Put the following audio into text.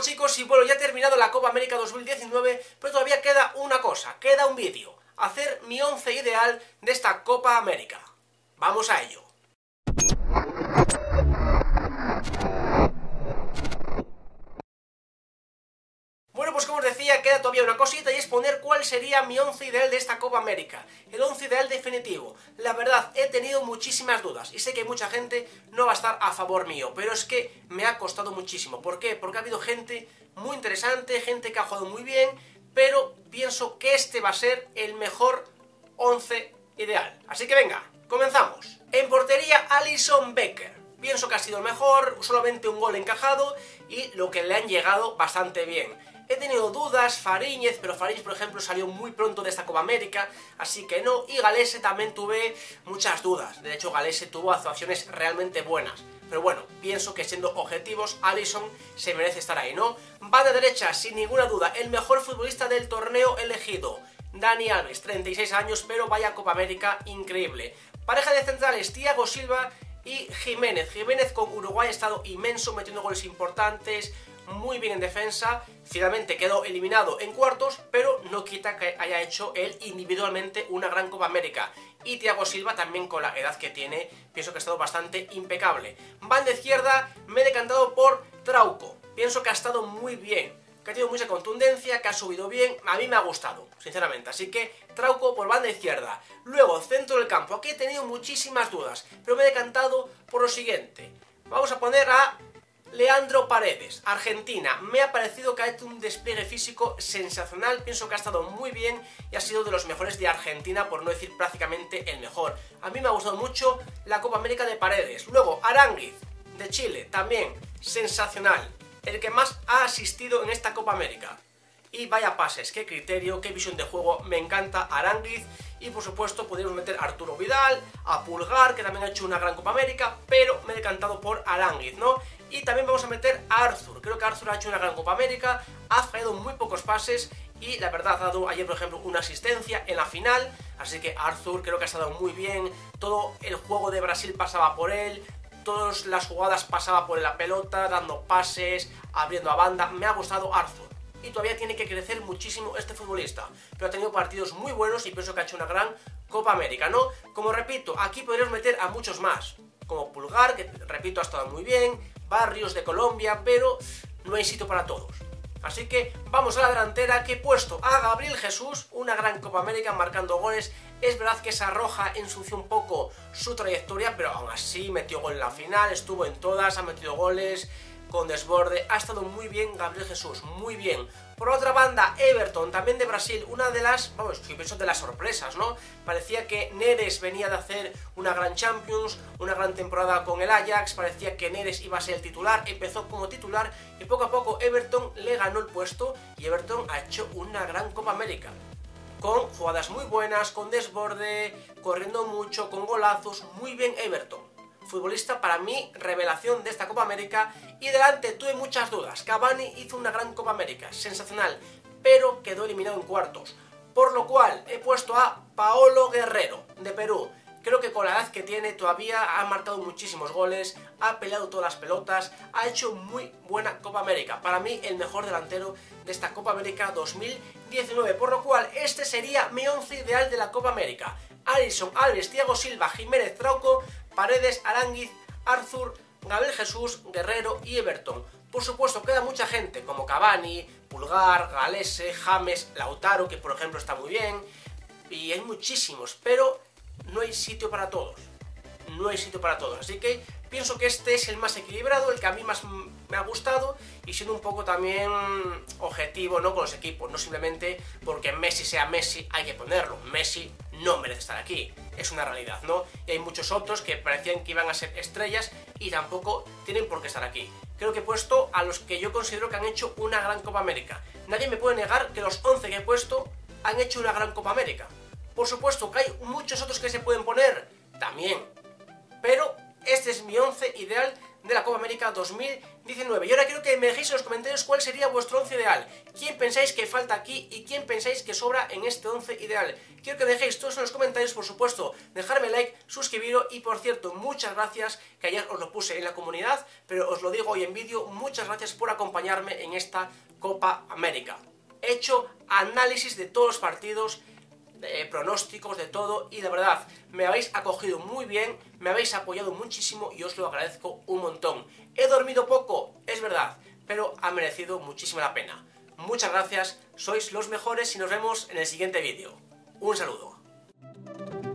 chicos, y bueno, ya he terminado la Copa América 2019, pero todavía queda una cosa, queda un vídeo. Hacer mi 11 ideal de esta Copa América. Vamos a ello. Bueno, pues como os decía, queda todavía una cosita y es poner cuál sería mi 11 ideal de esta Copa América. El 11 ideal definitivo. La verdad, he tenido muchísimas dudas y sé que mucha gente no va a estar a favor mío, pero es que me ha costado muchísimo. ¿Por qué? Porque ha habido gente muy interesante, gente que ha jugado muy bien, pero pienso que este va a ser el mejor 11 ideal. Así que venga, comenzamos. En portería, Alisson Becker. Pienso que ha sido el mejor, solamente un gol encajado y lo que le han llegado bastante bien. He tenido dudas, Fariñez, pero Fariñez, por ejemplo, salió muy pronto de esta Copa América, así que no. Y Galese también tuve muchas dudas. De hecho, Galese tuvo actuaciones realmente buenas. Pero bueno, pienso que siendo objetivos, Alisson se merece estar ahí, ¿no? Banda derecha, sin ninguna duda, el mejor futbolista del torneo elegido. Dani Alves, 36 años, pero vaya Copa América increíble. Pareja de centrales, Thiago Silva y Jiménez. Jiménez con Uruguay ha estado inmenso, metiendo goles importantes, muy bien en defensa. Finalmente quedó eliminado en cuartos, pero no quita que haya hecho él individualmente una gran Copa América. Y Thiago Silva también, con la edad que tiene, pienso que ha estado bastante impecable. Banda izquierda, me he decantado por Trauco. Pienso que ha estado muy bien, que ha tenido mucha contundencia, que ha subido bien, a mí me ha gustado, sinceramente, así que Trauco por banda izquierda. Luego, centro del campo, aquí he tenido muchísimas dudas, pero me he decantado por lo siguiente. Vamos a poner a Leandro Paredes, Argentina. Me ha parecido que ha hecho un despliegue físico sensacional, pienso que ha estado muy bien y ha sido de los mejores de Argentina, por no decir prácticamente el mejor. A mí me ha gustado mucho la Copa América de Paredes. Luego, Aránguiz, de Chile, también sensacional. El que más ha asistido en esta Copa América. Y vaya pases, qué criterio, qué visión de juego, me encanta Aránguiz. Y por supuesto podríamos meter a Arturo Vidal, a Pulgar, que también ha hecho una gran Copa América, pero me he decantado por Aránguiz, ¿no? Y también vamos a meter a Arthur. Creo que Arthur ha hecho una gran Copa América, ha fallado muy pocos pases y la verdad ha dado ayer, por ejemplo, una asistencia en la final. Así que Arthur creo que ha estado muy bien, todo el juego de Brasil pasaba por él, todas las jugadas pasaba por la pelota, dando pases, abriendo a banda. Me ha gustado Arthur. Y todavía tiene que crecer muchísimo este futbolista. Pero ha tenido partidos muy buenos y pienso que ha hecho una gran Copa América, ¿no? Como repito, aquí podríamos meter a muchos más. Como Pulgar, que repito ha estado muy bien, Barrios de Colombia, pero no hay sitio para todos. Así que vamos a la delantera, que he puesto a Gabriel Jesús, una gran Copa América marcando goles. Es verdad que esa roja ensució un poco su trayectoria, pero aún así metió gol en la final, estuvo en todas, ha metido goles con desborde, ha estado muy bien Gabriel Jesús, muy bien. Por otra banda, Everton, también de Brasil, una de las, vamos, yo pienso de las sorpresas, ¿no? Parecía que Neres venía de hacer una gran Champions, una gran temporada con el Ajax, parecía que Neres iba a ser el titular, empezó como titular y poco a poco Everton le ganó el puesto y Everton ha hecho una gran Copa América. Con jugadas muy buenas, con desborde, corriendo mucho, con golazos, muy bien Everton. Futbolista para mí, revelación de esta Copa América. Y delante tuve muchas dudas. Cavani hizo una gran Copa América, sensacional, pero quedó eliminado en cuartos. Por lo cual he puesto a Paolo Guerrero, de Perú. Creo que con la edad que tiene todavía ha marcado muchísimos goles, ha peleado todas las pelotas, ha hecho muy buena Copa América. Para mí el mejor delantero de esta Copa América 2019. Por lo cual este sería mi 11 ideal de la Copa América. Alisson, Alves, Thiago Silva, Jiménez, Trauco, Paredes, Aránguiz, Arthur, Gabriel Jesús, Guerrero y Everton. Por supuesto queda mucha gente como Cavani, Pulgar, Galese, James, Lautaro, que por ejemplo está muy bien. Y hay muchísimos, pero no hay sitio para todos. No hay sitio para todos, así que pienso que este es el más equilibrado, el que a mí más me ha gustado y siendo un poco también objetivo, ¿no?, con los equipos, no simplemente porque Messi sea Messi hay que ponerlo. Messi no merece estar aquí, es una realidad, ¿no? Y hay muchos otros que parecían que iban a ser estrellas y tampoco tienen por qué estar aquí. Creo que he puesto a los que yo considero que han hecho una gran Copa América. Nadie me puede negar que los 11 que he puesto han hecho una gran Copa América. Por supuesto que hay muchos otros que se pueden poner también, pero este es mi 11 ideal de la Copa América 2019. Dice 9. Y ahora quiero que me dejéis en los comentarios cuál sería vuestro 11 ideal. ¿Quién pensáis que falta aquí y quién pensáis que sobra en este 11 ideal? Quiero que dejéis todos en los comentarios, por supuesto, dejarme like, suscribiros y, por cierto, muchas gracias, que ayer os lo puse en la comunidad, pero os lo digo hoy en vídeo, muchas gracias por acompañarme en esta Copa América. He hecho análisis de todos los partidos, pronósticos, de todo, y de verdad me habéis acogido muy bien, me habéis apoyado muchísimo y os lo agradezco un montón. He dormido poco, es verdad, pero ha merecido muchísima la pena. Muchas gracias, sois los mejores y nos vemos en el siguiente vídeo. Un saludo.